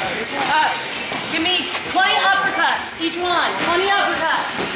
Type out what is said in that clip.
Up. Give me 20 uppercuts, each one. 20 uppercuts.